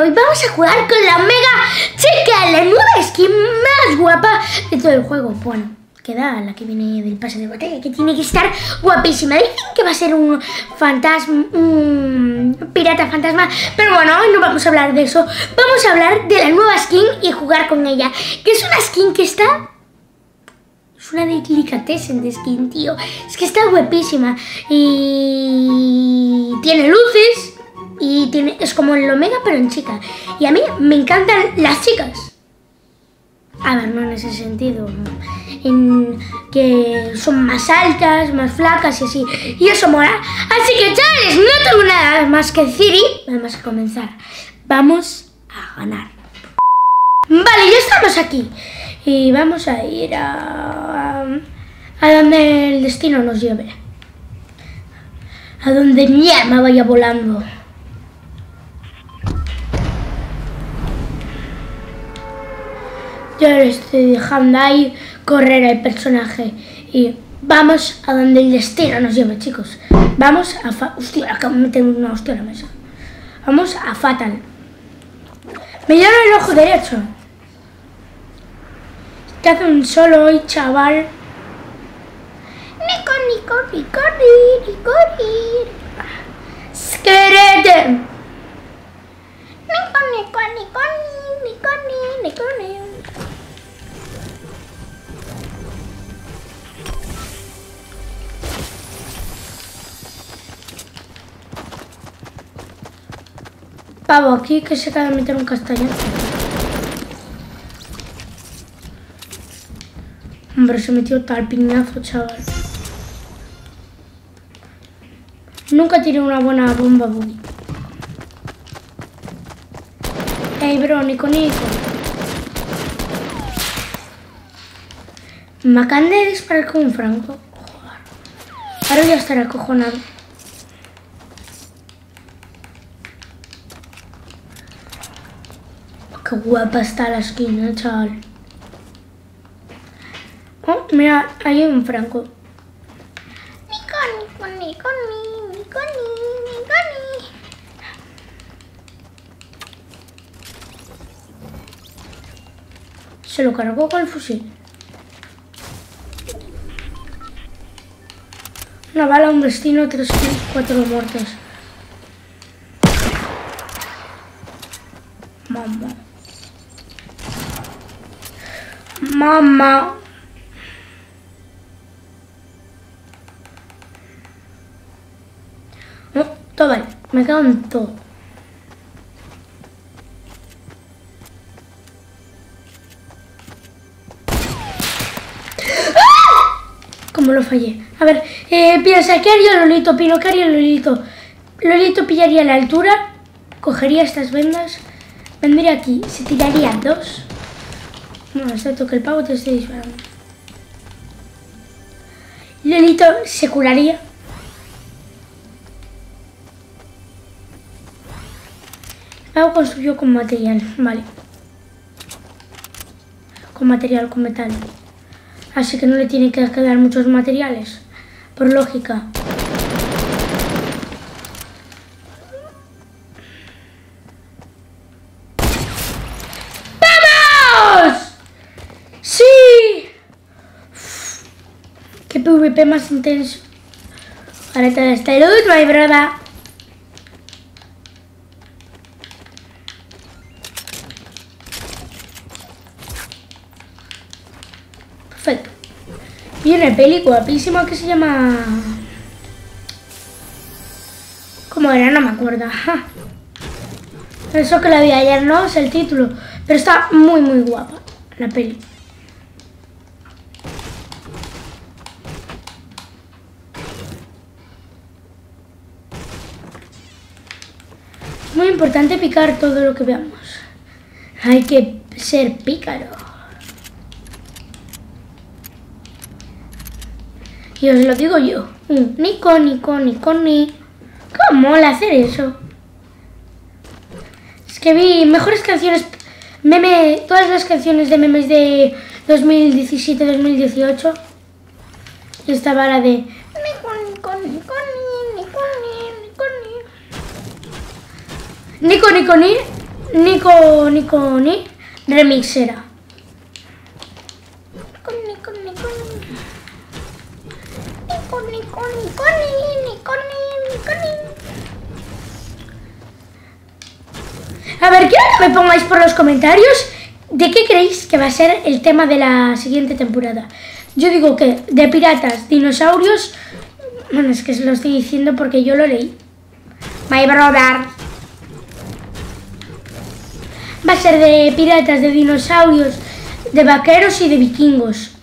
hoy vamos a jugar con la Mega Chica, la nueva skin más guapa de todo el juego. Bueno, queda la que viene del pase de batalla, que tiene que estar guapísima. Dicen que va a ser un fantasma, un pirata fantasma, pero bueno, hoy no vamos a hablar de eso. Vamos a hablar de la nueva skin y jugar con ella, que es una skin que está... Es una delicatessen de skin, tío. Es que está guapísima y tiene luces y es como el Omega pero en chica. Y a mí me encantan las chicas. A ver, no en ese sentido, en que son más altas, más flacas y así. Y eso mola. Así que chavales, no tengo nada más que decir y vamos a comenzar. Vamos a ganar. Vale, ya estamos aquí. Y vamos a ir a donde el destino nos lleve. A donde mi alma vaya volando. Yo le estoy dejando ahí correr al personaje. Y vamos a donde el destino nos lleve, chicos. Vamos a... Hostia, acabo de meter una hostia a la mesa. Vamos a Fatal. Me lleva el ojo derecho. Te hace un solo hoy, chaval. Nico, Nico, Nico, Nico, Nico. Skerete. Nico, Nico, Nico, Nico, Nico, Nico. Pavo, aquí que se acaba de meter un castañazo. Hombre, se metió tal piñazo, chaval. Nunca tiré una buena bomba, Buggy. Ey, bro, Nico. Me acaban de disparar con un franco. Joder. Ahora voy a estar acojonado. Qué guapa está la skin, chaval. Oh, mira, hay un franco. Nico. Se lo cargó con el fusil. Una bala, un destino, 3 kills, 4 muertos. Mamá. No, todo vale, me cago en todo. ¡Ah! ¿Cómo lo fallé? A ver, piensa, ¿qué haría Lolito? Pino, ¿qué haría Lolito? Lolito pillaría la altura, cogería estas vendas, vendría aquí, se tiraría 2. Bueno, excepto que el pavo te esté disparando. Lolito se curaría. Algo construyó con material, vale. Con material, con metal. Así que no le tienen que quedar muchos materiales. Por lógica. ¡Vamos! ¡Sí! Uf, ¡qué PvP más intenso! Ahora todo está luz, my brother. Perfecto. Viene peli guapísima que se llama... ¿Cómo era? No me acuerdo. Eso que la vi ayer, no es el título. Pero está muy guapa la peli. Es muy importante picar todo lo que veamos. Hay que ser pícaro. Y os lo digo yo. Nico. ¿Cómo mola hacer eso? Es que vi mejores canciones, todas las canciones de memes de 2017-2018. Y estaba la de Nico. Ni remixera. A ver, quiero que me pongáis por los comentarios de qué creéis que va a ser el tema de la siguiente temporada. Yo digo que de piratas, dinosaurios... Bueno, es que se lo estoy diciendo porque yo lo leí. My brother. Va a ser de piratas, de dinosaurios, de vaqueros y de vikingos.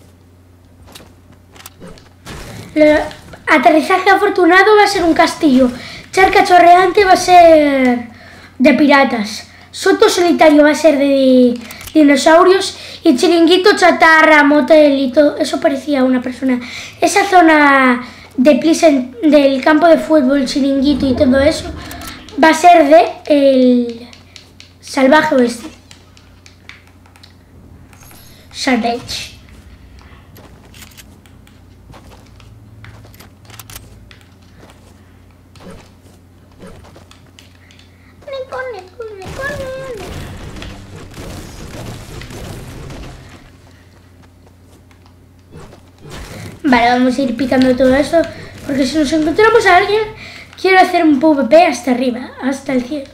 Aterrizaje afortunado va a ser un castillo. Charca chorreante va a ser de piratas. Soto solitario va a ser de dinosaurios. Y chiringuito, chatarra, motel y todo. Eso parecía una persona. Esa zona de del campo de fútbol, chiringuito y todo eso va a ser de el salvaje oeste. Savage. Vale, vamos a ir picando todo esto, porque si nos encontramos a alguien, quiero hacer un PvP hasta arriba, hasta el cielo.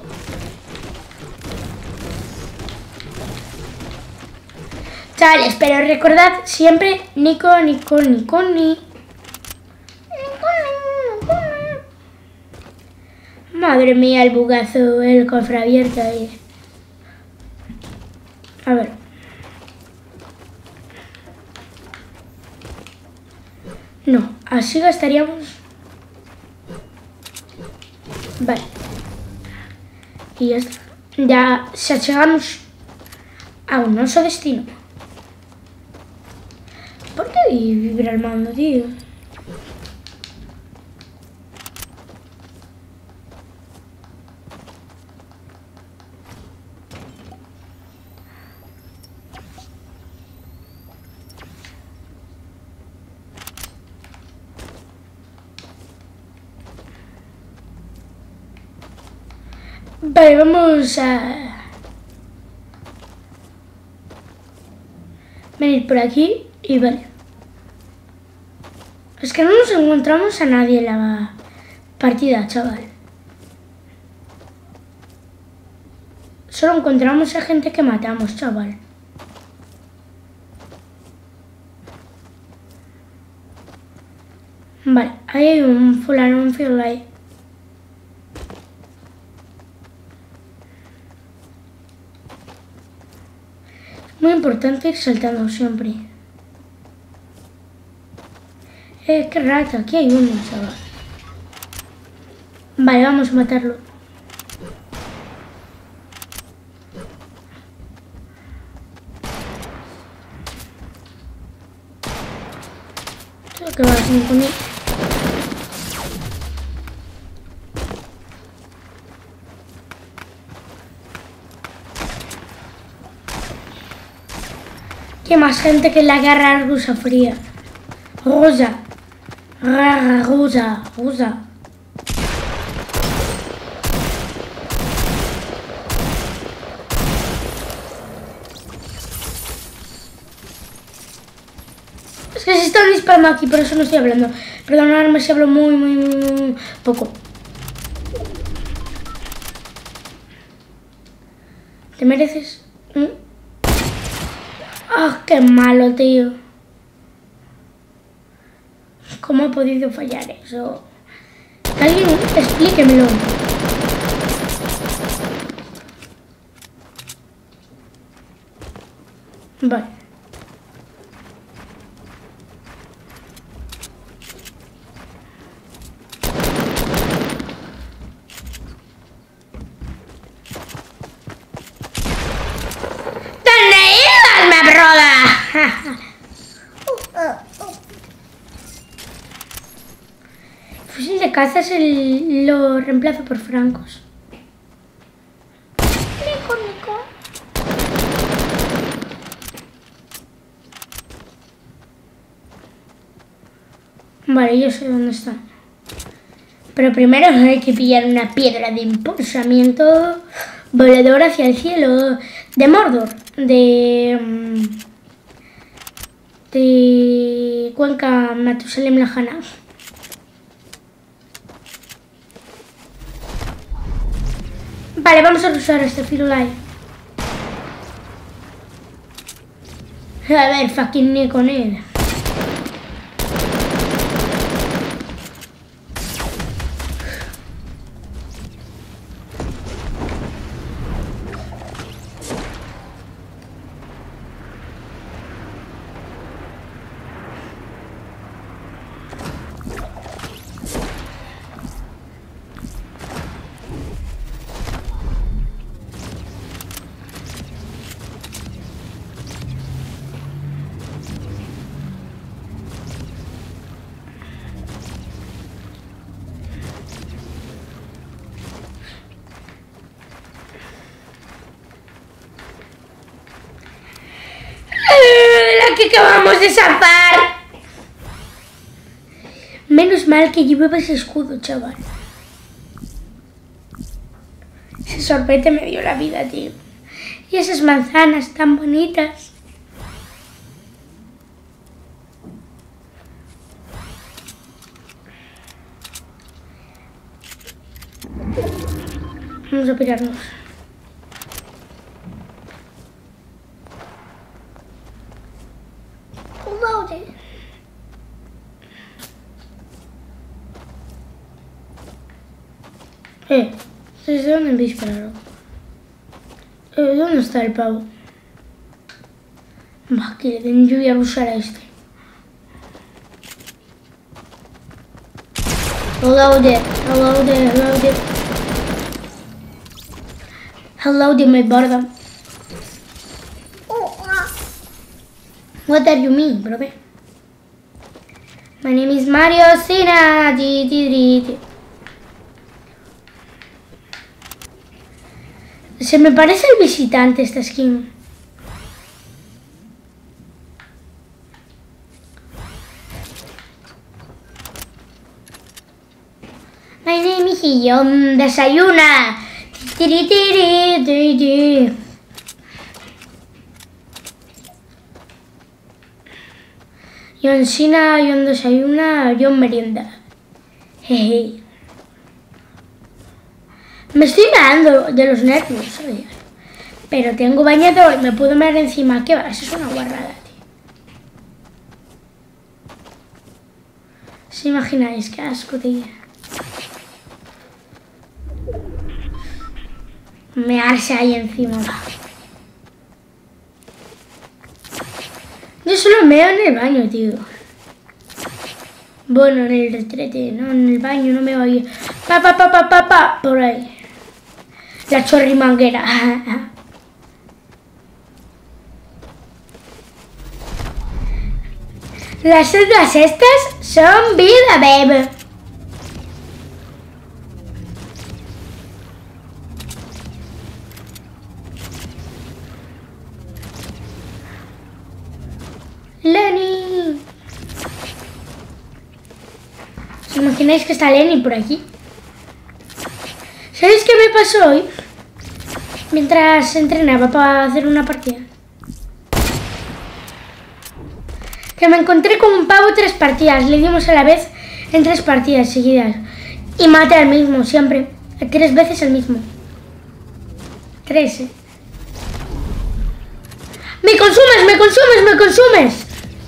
Chavales, pero recordad siempre Nico. Madre mía, el bugazo, el cofre abierto ahí. A ver. No, así gastaríamos. Vale. Y ya está. Ya llegamos a un oso destino. ¿Por qué vibra el mando, tío? Vale, vamos a venir por aquí y vale. Es que no nos encontramos a nadie en la partida, chaval. Solo encontramos a gente que matamos, chaval. Vale, ahí hay un fulano, un field ahí. Muy importante ir saltando siempre. Qué rata, aquí hay uno, chaval. Vale, vamos a matarlo. Creo que va a ser conmigo. Que más gente que la guerra rusa fría. Rusa. Rusa. Es que se están disparando aquí, por eso no estoy hablando. Perdonadme si hablo muy poco. ¿Te mereces? ¡Ah, qué malo, tío! ¿Cómo ha podido fallar eso? Alguien explíquemelo. Vale. ¿Dónde ibas, me broda? Fusil de caza lo reemplazo por francos. Nico. Vale, yo sé dónde está. Pero primero hay que pillar una piedra de impulsamiento volador hacia el cielo de Mordor, de Cuenca Matusalem Lejana. Vale, vamos a usar este Firulai. A ver, fucking ni con él. La que acabamos de zafar. Menos mal que llevaba ese escudo, chaval. Ese sorbete me dio la vida, tío. Y esas manzanas tan bonitas. Vamos a pirarnos. ¿Desde dónde me dispararon? ¿Dónde está el pavo? Va, que le den lluvia a usar a este. Hello there, hello there, hello there. Hello there, my brother. What are you mean, brother? My name is Mario Sina. Se me parece el visitante esta skin. My name is Yon. Desayuna. Yon Sina, Yon desayuna, Yon merienda. Jeje. Me estoy meando de los nervios, ¿sabes? Pero tengo bañador y me puedo mear encima. ¿Qué va? Eso es una guarrada, tío. ¿Os imagináis? Qué asco, tío. Mearse ahí encima. Yo solo meo en el baño, tío. Bueno, en el retrete, no en el baño, no me voy. Por ahí. La chorrimanguera. Las celdas estas son vida, baby. Lenny. ¿Os imagináis que está Lenny por aquí? ¿Sabéis qué me pasó hoy? Mientras entrenaba para hacer una partida. Que me encontré con un pavo 3 partidas. Le dimos a la vez en 3 partidas seguidas. Y maté al mismo, siempre. 3 veces el mismo. 3, ¿eh? ¡Me consumes, me consumes, me consumes!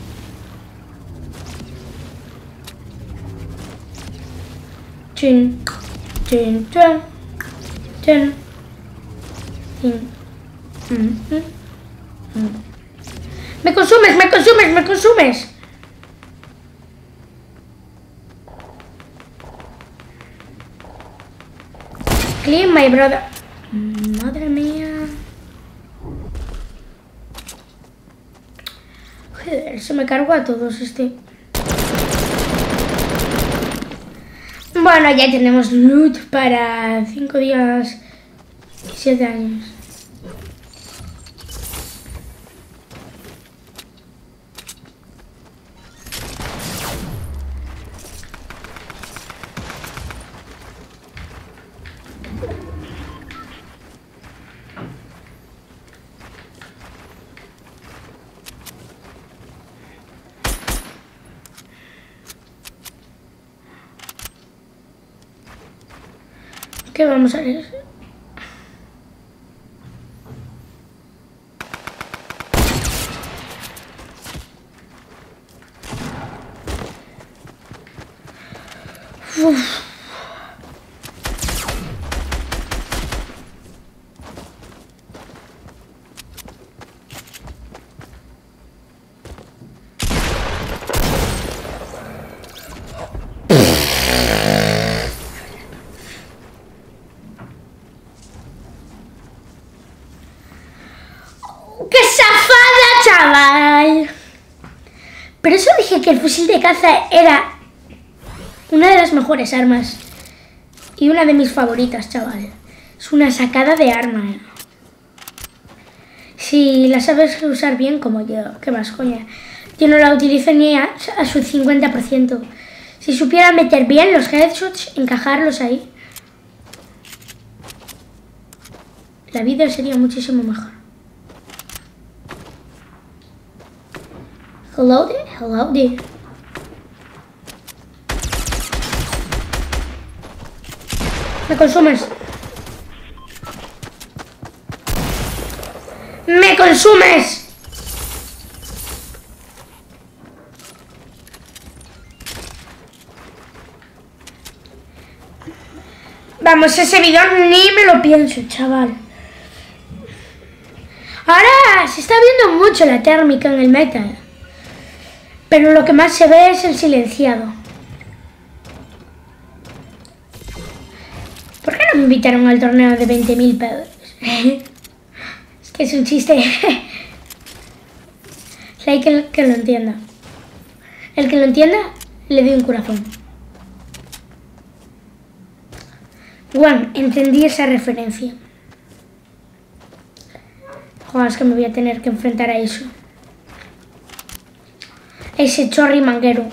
Chin, chin, chin, chin, chin. ¡Me consumes, me consumes, me consumes! Clean my brother. Madre mía. Joder, se me cargó a todos este. Bueno, ya tenemos loot para 5 días y 7 años. ¿Qué vamos a hacer? Uf. ¡Qué zafada, chaval! Pero eso dije que el fusil de caza era una de las mejores armas. Y una de mis favoritas, chaval. Es una sacada de arma. Si la sabes usar bien como yo, qué más, coña. Yo no la utilizo ni a su 50%. Si supiera meter bien los headshots, encajarlos ahí, la vida sería muchísimo mejor. Hello there, hello there. Me consumes. ¡Me consumes! Vamos, ese bidón ni me lo pienso, chaval. Ahora se está viendo mucho la térmica en el meta. Pero lo que más se ve es el silenciado. ¿Por qué no me invitaron al torneo de 20.000 pesos? Es que es un chiste. Hay que lo entienda. El que lo entienda, le doy un corazón. Bueno, entendí esa referencia. Joder, es que me voy a tener que enfrentar a eso. Ese chorri manguero.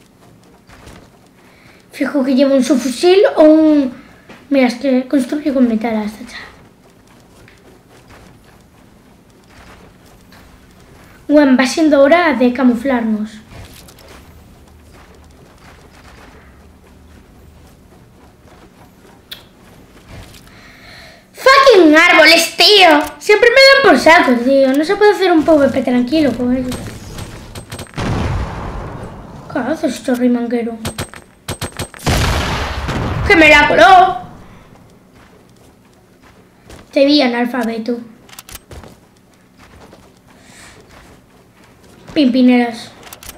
Fijo que lleva un subfusil o un... Mira, es que construye con metal hasta ya. Bueno, va siendo hora de camuflarnos. ¡Fucking árboles, tío! Siempre me dan por saco, tío. No se puede hacer un PvP tranquilo con ellos. ¿Qué haces, chorri manguero? ¡Que me la coló! Te vi analfabeto. Pimpineras.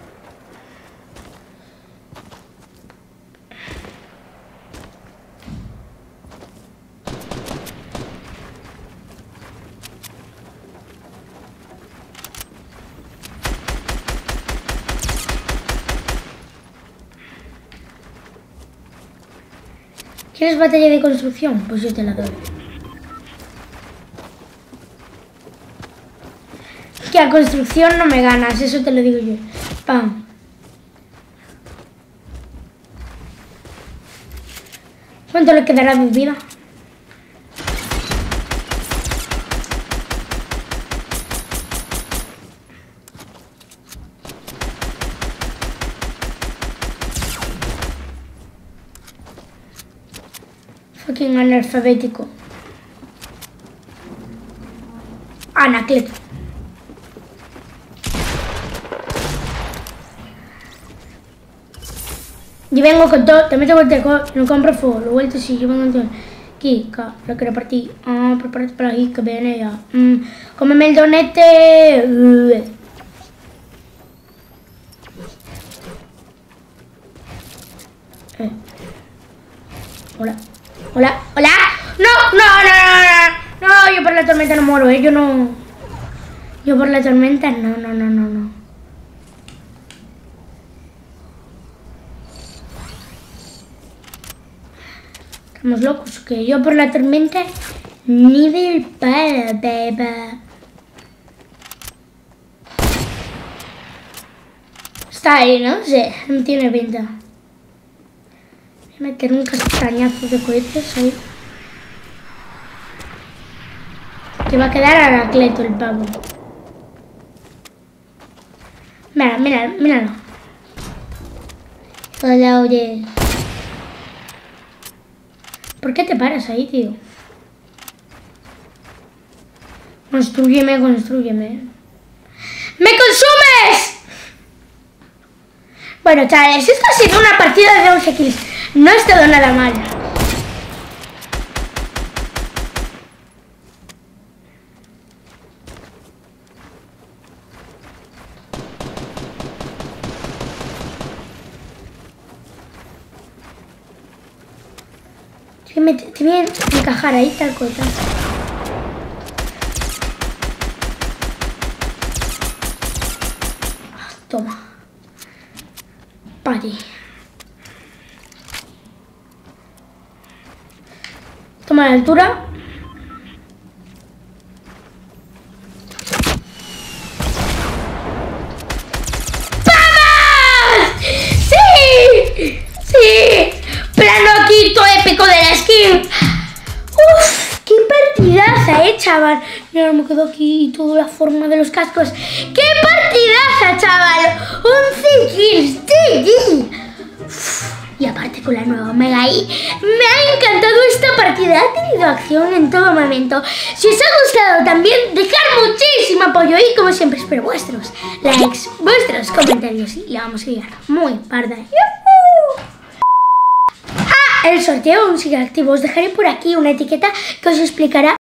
¿Quieres batalla de construcción? Pues yo te la doy. Que a construcción no me ganas, eso te lo digo yo. Pam. ¿Cuánto le quedará de vida? Fucking analfabético. Anacleto. Yo vengo con todo, te meto con no compro fuego, lo vuelto si yo vengo con todo. Kika, lo quiero partir. Ah, prepárate para aquí que viene ya. Cómeme el donete. Hola. Hola, hola. No, yo por la tormenta no muero, yo no. Yo por la tormenta no. Estamos locos, que yo por la tormenta ni del palo, beba. Está ahí, ¿no? Sí, no tiene pinta. Voy a meter un castañazo de cohetes ahí. Que va a quedar Anacleto el pavo. Míralo. Hola, oye. ¿Por qué te paras ahí, tío? Constrúyeme, constrúyeme. ¡Me consumes! Bueno, chavales, esto ha sido una partida de 11 kills. No ha estado nada mal. Te voy a encajar ahí, tal cosa. Toma. Pari. Toma la altura. ¡Vamos! ¡Sí! ¡Sí! Planoquito épico de la skin. ¡Uf! ¡Qué partidaza, chaval! Mira, me quedo aquí y toda la forma de los cascos. ¡Qué partidaza, chaval! 11 kills, ¡sí! Y aparte con la nueva Omega I, me ha encantado esta partida. Ha tenido acción en todo momento. Si os ha gustado también, dejar muchísimo apoyo y como siempre espero vuestros likes, vuestros comentarios y la vamos a liar muy parda. El sorteo aún sigue activo. Os dejaré por aquí una etiqueta que os explicará